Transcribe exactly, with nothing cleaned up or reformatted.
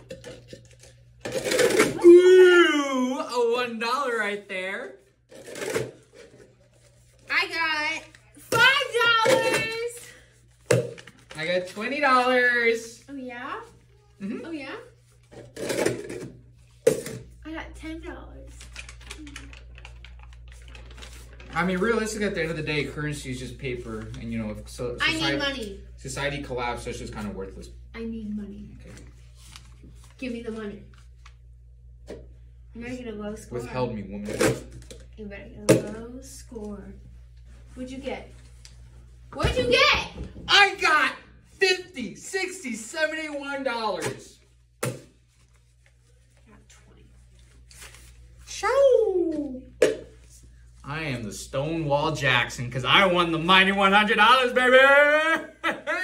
Ooh, a one dollar right there. I got five dollars. I got twenty dollars. Oh yeah? Mm-hmm. Oh yeah? I got ten dollars. I mean, realistically, at the end of the day, currency is just paper, and you know, if so, society, I need money. Society collapsed, so it's just kind of worthless. I need money. Okay. Give me the money. You're gonna low score. Withheld me, woman. You better get a low score. What'd you get? What'd you get? I got fifty, sixty, seventy-one dollars. I got twenty. Shoo! I am the Stonewall Jackson because I won the mighty one hundred dollars, baby!